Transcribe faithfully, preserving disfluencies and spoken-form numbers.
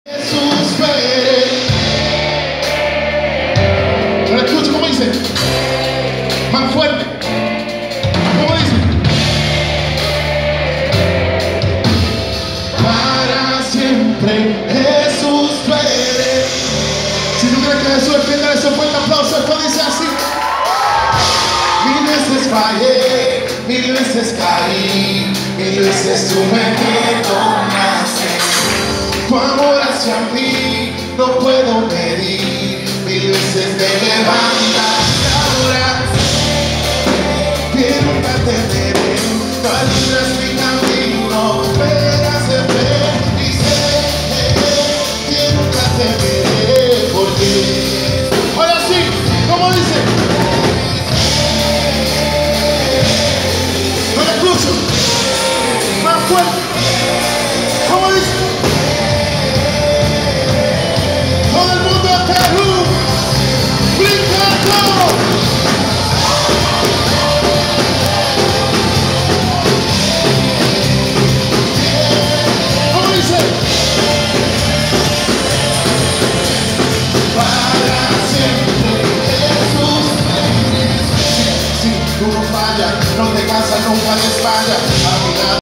Jesús veré. Pero escucha cómo dice. Más fuerte. ¿Cómo dice? Para siempre Jesús veré. Si tú crees que Jesús defiende eso, fuerte aplauso. Esto dice así. Mil veces fallé, mil veces caí, mil veces tuve que tomarse. Tu amor hacia mí no puedo medir, mil veces me levantas.